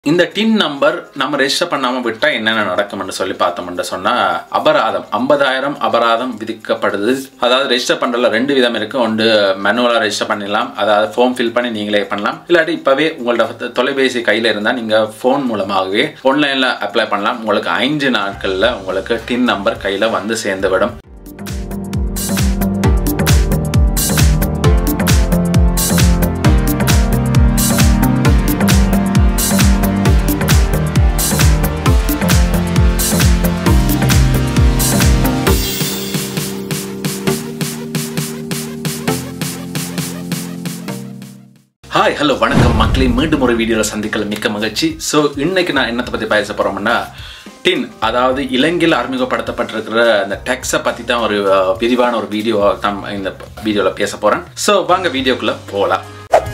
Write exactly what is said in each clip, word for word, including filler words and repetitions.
இந்த டின் நம்பர் நம்ம ரெஜிஸ்டர் பண்ணாம விட்டா என்னென்ன நடக்கும்னு சொல்லி பார்த்தோம்னு சொன்னா அபராதம் ஐம்பதாயிரம் அபராதம் விதிக்கப்படுது. அதாவது ரெஜிஸ்டர் பண்றதுல ரெண்டு விதம் இருக்கு. ஒன்று மேனுவலா ரெஜிஸ்டர் பண்ணிடலாம், அதாவது ஃபார்ம் ஃபில் பண்ணி நீங்களே பண்ணலாம். இல்லாட்டி இப்பவே உங்களோட தொலைபேசி கையில இருந்தா நீங்க போன் மூலமாகவே ஆன்லைன்ல அப்ளை பண்ணலாம். உங்களுக்கு ஐந்து நாட்கள்ல உங்களுக்கு டின் நம்பர் கையில வந்து சேர்ந்துவிடும். ஹாய் ஹலோ வணக்கம் மக்களே, மீண்டும் ஒரு வீடியோவில் சந்திக்கல மிக்க மகிழ்ச்சி. ஸோ இன்னைக்கு நான் என்னத்தை பற்றி பேச போகிறோம்னா டின், அதாவது இலங்கையில் அறிமுகப்படுத்தப்பட்டிருக்கிற அந்த டேக்ஸை பற்றி தான் ஒரு விரிவான ஒரு வீடியோ தான் இந்த வீடியோவில் பேச போகிறேன். ஸோ வாங்க வீடியோக்குள்ளே போகலாம்.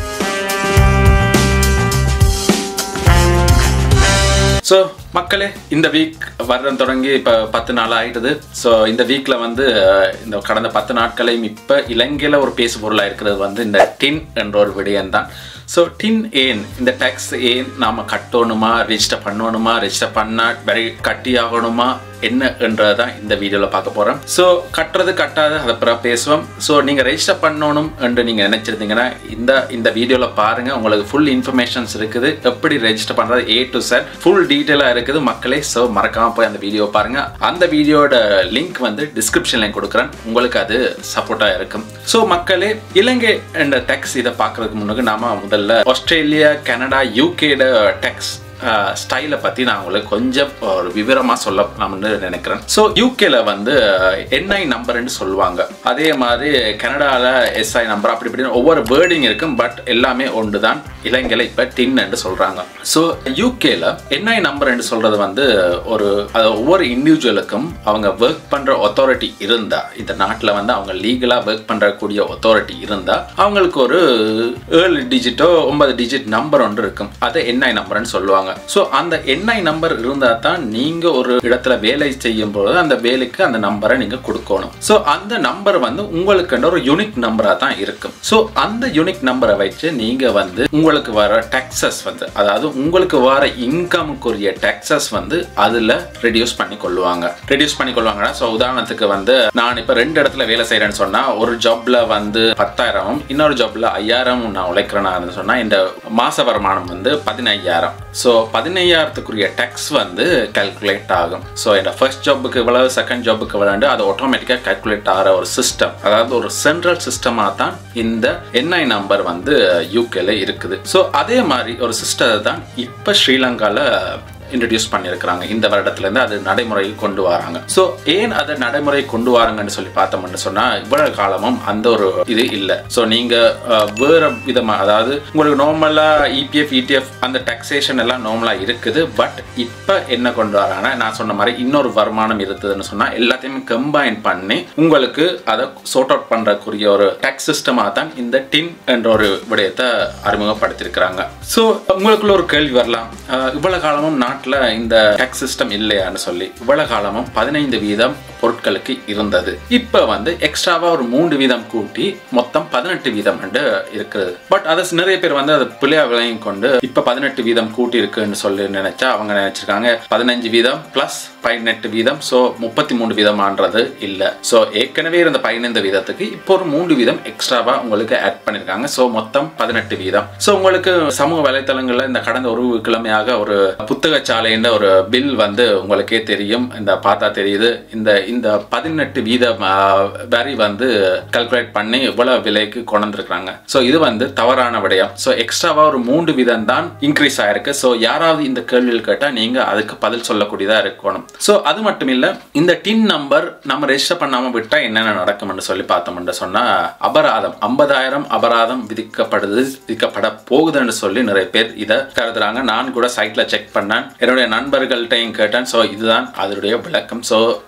ஸோ மக்களே, இந்த வீக் வருடம் தொடங்கி இப்போ பத்து நாள் ஆகிடுது. ஸோ இந்த வீக்கில் வந்து இந்த கடந்த பத்து நாட்களையும் இப்போ இலங்கையில் ஒரு பேசு பொருளாக இருக்கிறது வந்து இந்த டின் என்ற ஒரு விடயம் தான். ஸோ டின் ஏன், இந்த டேக்ஸ் ஏன் நாம் கட்டணுமா, ரெஜிஸ்டர் பண்ணணுமா, ரெஜிஸ்டர் பண்ணால் வெரி கட்டி ஆகணுமா என்ன என்றதான் இந்த வீடியோவில் பார்க்க போகிறோம். ஸோ கட்டுறது கட்டாது அதை பிறகு பேசுவோம். ஸோ நீங்கள் ரெஜிஸ்டர் பண்ணணும் என்று நீங்கள் நினச்சிருந்தீங்கன்னா இந்த இந்த வீடியோவில் பாருங்கள். உங்களுக்கு ஃபுல் இன்ஃபர்மேஷன்ஸ் இருக்குது, எப்படி ரெஜிஸ்டர் பண்ணுறது ஏ டு செட் ஃபுல் டீட்டெயிலாக இருக்குது மக்களே. ஸோ மறக்காமல் போய் அந்த வீடியோ பாருங்கள். அந்த வீடியோட லிங்க் வந்து டிஸ்கிரிப்ஷன்ல கொடுக்குறேன், உங்களுக்கு அது சப்போர்ட்டாக இருக்கும். ஸோ மக்களே, இலங்கை என்ற டேக்ஸ் இதை பார்க்கறதுக்கு முன்னாடி நாம முதல்ல ஆஸ்திரேலியா, கனடா, யூகேட டேக்ஸ் ஸ்டைலை பற்றி நான் உங்களுக்கு கொஞ்சம் ஒரு விவரமாக சொல்லலாம்னு நினைக்கிறேன். ஸோ யூகேல வந்து என்ஐ நம்பர்ன்னு சொல்லுவாங்க, அதே மாதிரி கனடாவில் எஸ்ஐ நம்பர், அப்படி இப்படின்னு ஒவ்வொரு வேர்டிங் இருக்கும். பட் எல்லாமே ஒன்று தான். இலங்கையில் இப்போ டின் என்று சொல்கிறாங்க. ஸோ யூகேல என்ஐ நம்பர் என்று சொல்கிறது வந்து ஒரு அது ஒவ்வொரு இண்டிவிஜுவலுக்கும் அவங்க ஒர்க் பண்ணுற அத்தாரிட்டி இருந்தால், இந்த நாட்டில் வந்து அவங்க லீகலாக ஒர்க் பண்ணுறக்கூடிய அத்தாரிட்டி இருந்தால் அவங்களுக்கு ஒரு ஏழு டிஜிட்டோ ஒன்பது டிஜிட் நம்பர் ஒன்று இருக்கும். அதை என்ஐ நம்பர்ன்னு சொல்லுவாங்க. சோ அந்த என்ஐ நம்பர் இருந்தா தான் நீங்க ஒரு இடத்துல வேலை செய்யும் போது அந்த வேலைக்கு அந்த நம்பரை நீங்க கொடுக்கணும். சோ அந்த நம்பர் வந்து உங்களுக்கு ஒரு யூனிக் நம்பரா தான் இருக்கும். சோ அந்த யூனிக் நம்பரை வச்சு நீங்க வந்து உங்களுக்கு வர டாக்ஸஸ் வந்து, அதாவது உங்களுக்கு வர இன்கமுக்குரிய டாக்ஸஸ் வந்து அதுல ரெடியூஸ் பண்ணி கொள்ளுவாங்க. ரெடியூஸ் பண்ணி கொள்வாங்கன்னா, சோ உதாரணத்துக்கு வந்து நான் இப்ப ரெண்டு இடத்துல வேலை செய்யறேன்னு சொன்னா, ஒரு ஜாப்ல வந்து பத்தாயிரமும் இன்னொரு ஜாப்ல ஐயாயிரமும் நான் உழைக்கிறேன்னா சொன்னா இந்த மாச வருமானம் வந்து பதினையாயிரம். ஸோ பதினையாயிரத்துக்குரிய டேக்ஸ் வந்து கால்குலேட் ஆகும். ஸோ இந்த ஃபர்ஸ்ட் ஜாபுக்கு இவ்வளவு, செகண்ட் ஜாபுக்கு இவ்வளவு, அது ஆட்டோமேட்டிக்காக கால்குலேட் ஆகிற ஒரு சிஸ்டம், அதாவது ஒரு சென்ட்ரல் சிஸ்டமாக தான் இந்த என்ஐ நம்பர் வந்து யூகேல இருக்குது. ஸோ அதே மாதிரி ஒரு சிஸ்டத்தை தான் இப்போ ஸ்ரீலங்காவில் இன்ட்ரடியூஸ் பண்ணியிருக்கிறாங்க. இந்த வருடத்துலேருந்து அது நடைமுறைக்கு கொண்டு வராங்க. ஸோ ஏன் அதை நடைமுறை கொண்டு வராங்கன்னு சொல்லி பார்த்தோம்னு சொன்னால், இவ்வளவு காலமும் அந்த ஒரு இது இல்லை. ஸோ நீங்கள் வேறு விதமாக, அதாவது உங்களுக்கு நார்மலாக இபிஎஃப் இடிஎஃப் அந்த டாக்ஸேஷன் எல்லாம் நார்மலாக இருக்குது. பட் இப்போ என்ன கொண்டு வராங்கன்னா, நான் சொன்ன மாதிரி இன்னொரு வருமானம் இருக்குதுன்னு சொன்னால் எல்லாத்தையுமே கம்பைன் பண்ணி உங்களுக்கு அதை சோர்ட் அவுட் பண்ணுறக்குரிய ஒரு டாக்ஸ் சிஸ்டமாக தான் இந்த டின் என்ற ஒரு விடயத்தை அறிமுகப்படுத்தியிருக்கிறாங்க. ஸோ உங்களுக்குள்ள ஒரு கேள்வி வரலாம், இவ்வளவு காலமும் நான் இந்த டாக்ஸ் சிஸ்டம் இல்லையான்னு சொல்லி. இவ்வளவு காலமும் பதினைந்து வீதம் பொருட்களுக்கு இருந்தது. இப்ப வந்து எக்ஸ்ட்ராவா ஒரு மூன்று வீதம் கூட்டி மொத்தம் பதினெட்டு வீதம் இருக்குது. பட் அதை நிறைய பேர் வந்து அதை பிள்ளையா விலையும் கொண்டு இப்ப பதினெட்டு வீதம் கூட்டி இருக்குன்னு சொல்லி நினைச்சா அவங்க நினைச்சிருக்காங்க பதினஞ்சு வீதம் பிளஸ் பதினெட்டு வீதம், சோ முப்பத்தி மூணு வீதம்ன்றது இல்ல. சோ ஏற்கனவே இருந்த பதினைந்து வீதத்துக்கு இப்போ ஒரு மூன்று வீதம் எக்ஸ்ட்ராவா உங்களுக்கு ஆட் பண்ணிருக்காங்க. சோ மொத்தம் பதினெட்டு வீதம். சோ உங்களுக்கு சமூக வலைத்தளங்கள்ல இந்த கடந்த ஒரு கிழமையாக ஒரு புத்தக சாலைன்ற ஒரு பில் வந்து உங்களுக்கே தெரியும், இந்த பார்த்தா தெரியுது. இந்த இந்த பதினெட்டு வீதம் வரி வந்து கால்குலேட் பண்ணி இவ்வளவு விலைக்கு கொண்டு வந்திருக்காங்க. சோ இது வந்து தவறான விடயம். சோ எக்ஸ்ட்ராவா ஒரு மூன்று வீதம் தான் இன்க்ரீஸ் ஆயிருக்கு. சோ யாராவது இந்த கேள்வியில் கேட்டா நீங்க அதுக்கு பதில் சொல்லக்கூடியதா இருக்கணும். சோ அது மட்டும் இல்ல, இந்த டின் நம்பர் நம்ம ரெஜிஸ்டர் பண்ணாம விட்டா என்னென்ன நடக்கும்னு சொல்லி பார்த்தோம்னு சொன்னா அபராதம் ஐம்பதாயிரம் அபராதம் விதிக்கப்படுது விதிக்கப்பட போகுதுன்னு சொல்லி நிறைய பேர் இதை கருதுறாங்க. நான் கூட சைட்ல செக் பண்ணேன், என்னுடைய நண்பர்கள்ட்டையும் கேட்டேன். ஸோ இதுதான் அதனுடைய விளக்கம். ஸோ பதினெட்டு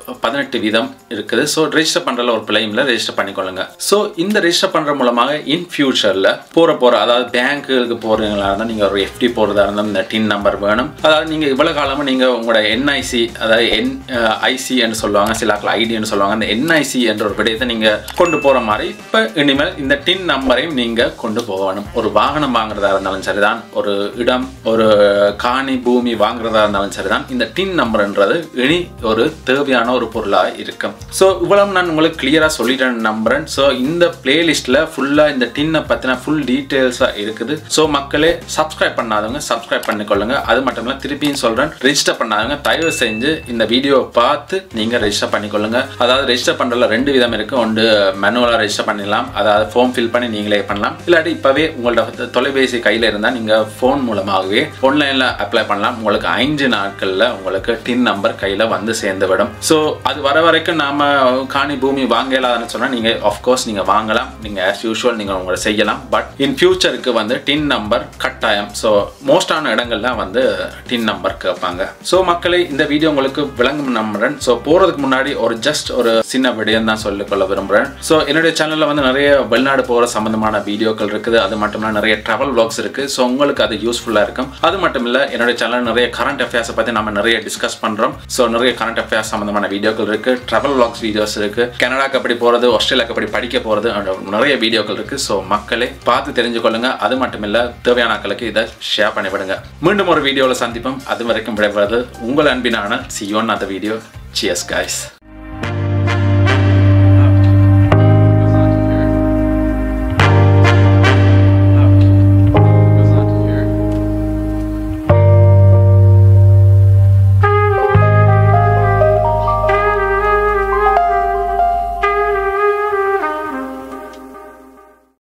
பதினெட்டு வீதம் இருக்குது. ஸோ ரெஜிஸ்டர் பண்றதுல ஒரு பிள்ளைங்கள ரெஜிஸ்டர் பண்ணிக்கொள்ளுங்க. ஸோ இந்த ரெஜிஸ்டர் பண்ற மூலமாக இன் ஃபியூச்சர்ல போற போற அதாவது பேங்க்குக்கு போறீங்களா இருந்தால் நீங்க ஒரு எஃப்டி போறதா இருந்தால் இந்த டின் நம்பர் வேணும். அதாவது நீங்க இவ்வளவு காலமா நீங்க உங்களோட என்ஐசி அதாவது என் ஐசி என்று சொல்லுவாங்க, சில ஐடி என்று சொல்லுவாங்க, அந்த என்ஐசி என்ற ஒரு விடயத்தை நீங்க கொண்டு போற மாதிரி இப்ப இனிமேல் இந்த டின் நம்பரையும் நீங்க கொண்டு போகணும். ஒரு வாகனம் வாங்குறதா இருந்தாலும் சரிதான், ஒரு இடம் ஒரு காணி பூமி வாங்குறதா இருந்தாலும் சரிதான், இந்த டின் நம்பர்ன்றது இனி ஒரு தேவையான ஒரு பொருளாக இருக்கும். ஸோ இவ்வளவு நான் உங்களுக்கு கிளியரா சொல்லிட்டேன் நம்புறேன். ஸோ இந்த பிளேலிஸ்ட்ல ஃபுல்லா இந்த டின்னை பத்தின ஃபுல் டீடைல்ஸா இருக்குது. ஸோ மக்களே சப்ஸ்கிரைப் பண்ணாதவங்க சப்ஸ்கிரைப் பண்ணிக்கொள்ளுங்க. அது மட்டும் இல்ல திருப்பியும் சொல்றேன், ரெஜிஸ்டர் பண்ணாதவங்க தயவு செஞ்சு இந்த வீடியோ பார்த்து நீங்க ரெஜிஸ்டர் பண்ணிக்கொள்ளுங்க. அதாவது ரெஜிஸ்டர் பண்றதுல ரெண்டு விதம் இருக்கு. ஒன்று மேனுவலா ரெஜிஸ்டர் பண்ணிடலாம், அதாவது ஃபார்ம் ஃபில் பண்ணி நீங்களே பண்ணலாம். இல்லாட்டி இப்பவே உங்களோட தொலைபேசி கையில இருந்தா நீங்க போன் மூலமாகவே ஆன்லைன்ல அப்ளை பண்ணலாம். உங்களுக்கு ஐந்து நாட்கள்ல உங்களுக்கு டின் நம்பர் கையில வந்து சேர்ந்து விடும். ஸோ அது வர வரைக்கும் நாம காணி பூமி வாங்கலாம்னு சொன்னா நீங்க ஆஃப்கோர்ஸ் நீங்க வாங்கலாம், நீங்க ஆஸ் யூஷுவல் நீங்க உங்களை செய்யலாம். பட் இன் ஃபியூச்சருக்கு வந்து டின் நம்பர் கட்டாயம். ஸோ மோஸ்டான இடங்கள்ல வந்து டின் நம்பர் கேட்பாங்க. ஸோ மக்களே இந்த வீடியோ உங்களுக்கு விளங்கும் நம்புறேன். ஸோ போறதுக்கு முன்னாடி ஒரு ஜஸ்ட் ஒரு சின்ன விடயம் தான் சொல்லிக்கொள்ள விரும்புறேன். ஸோ என்னுடைய சேனல்ல வந்து நிறைய வெளிநாடு போற சம்பந்தமான வீடியோக்கள் இருக்குது. அது மட்டும் இல்ல நிறைய டிராவல் vlogs இருக்கு. ஸோ உங்களுக்கு அது யூஸ்ஃபுல்லா இருக்கும். அது மட்டும் இல்ல என்னுடைய சேனல் நிறைய கரண்ட் அஃபேர்ஸ் பத்தி நம்ம நிறைய டிஸ்கஸ் பண்றோம். ஸோ நிறைய கரண்ட் அஃபேர்ஸ் சம்பந்தமான வீடியோக்கள் இருக்கு, டிராவல் vlogs வீடியோஸ் இருக்கு, கனடாக்கு எப்படி போறது, ஆஸ்திரேலியாக்கு எப்படி படிக்க போறது, நிறைய வீடியோக்கள் இருக்கு. ஸோ மக்களே பார்த்து தெரிஞ்சுக்கொள்ளுங்க. அது மட்டும் இல்ல தேவையான ஆட்களுக்கு இதை ஷேர் பண்ணிவிடுங்க. மீண்டும் ஒரு வீடியோவில் சந்திப்போம். அது வரைக்கும் விடைபெறுவது உங்கள் அன்பினான see you on another video. Cheers guys.